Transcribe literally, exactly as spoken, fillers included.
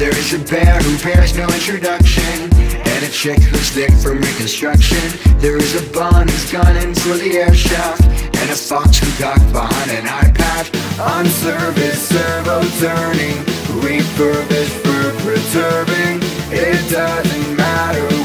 There is a bear who bears no introduction, and a chick who's thick from reconstruction. There is a bun who's gunning for the air shaft, and a fox who got behind an iPad. On service, servo turning, refurbished for perturbing. It doesn't matter